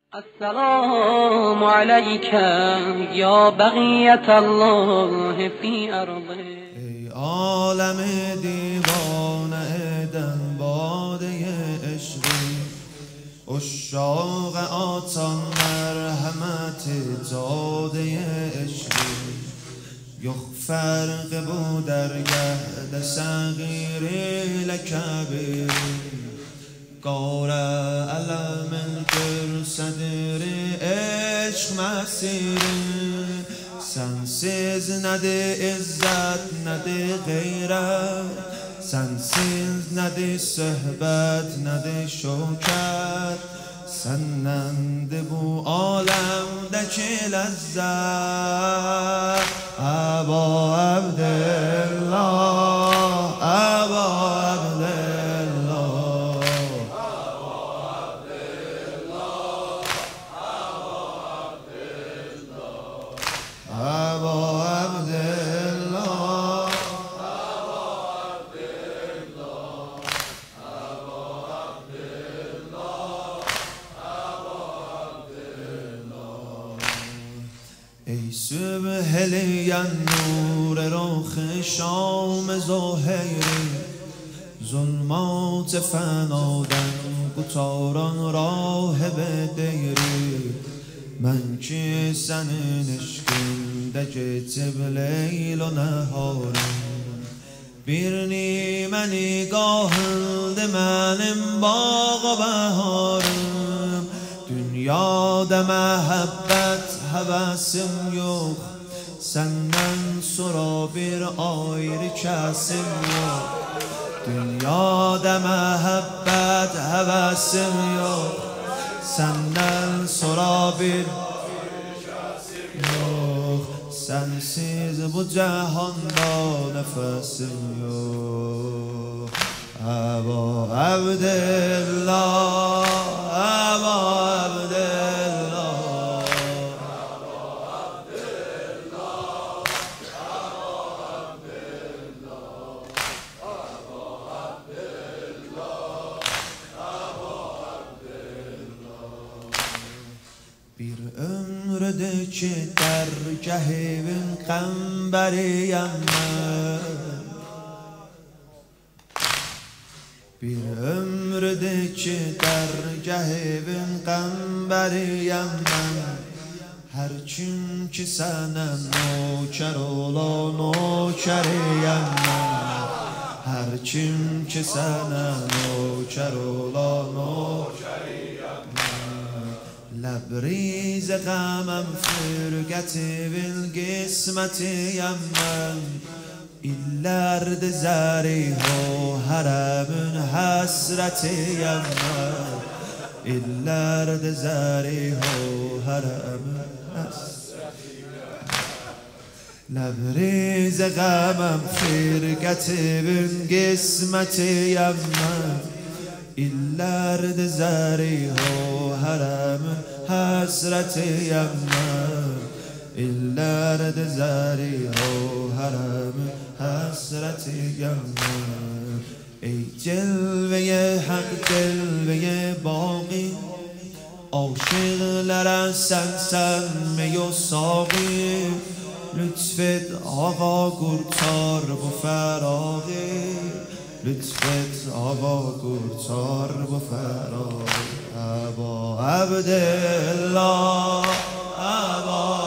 السلام عليك يا بقية الله في أرضه. ای عالم دیوانه دم باده عشقی، عشاق آتان مرحمت زاده عشقی. یک فرق بود در گهد صغیری لکبیری، قار علم الگر صدر عشق مسیری. Sensiz nede izzet nede gayret, sensiz nede sohbet nede şevket. Senden bu alemdeki lezzet. Eba Abdillah, Eba Abdillah, Eba Abdillah. ای سبحلیان نور رخ شام ظهیری، ظلمات فنادن قطاران راه به دیری. من که senin eşkinde geçip leyl و نهارم، bir nime nigahındı benim bağ و baharım. Dünyada mehabbet hevesim yok, senden sonra bir ayrı kesim yok. Dünyada mehabbet hevesim yok, senden sonra bir yok. Sensiz bu cihanda nefesim yok. Eba Abdillah, Eba Abdillah, bir ömrde ki dergah evin qambariyam mən. Bir ömrde ki dergah evin qambariyam mən. Her kim ki sana nöker ola nökeriyam mən. Her kim ki sana nöker ola nökeriyam mən. لبریز غمم فرقت بالقسمتیم من. İllerde zariho haramın hasretiyem ben. İllerde zariho haramın hasretiyem ben. لبریز غمم فرقت بالقسمتیم من. İllerde zariho haramın hasretiyem ben. İllerde zariho haramın hasretiyem ben. Ey celveye hak celveye baqi, aşıqlara sensen mi o saqi. Lütfet ağa kurtar bu ferağı, lütfet ağa kurtar bu ferağı. Eba Abdillah, Eba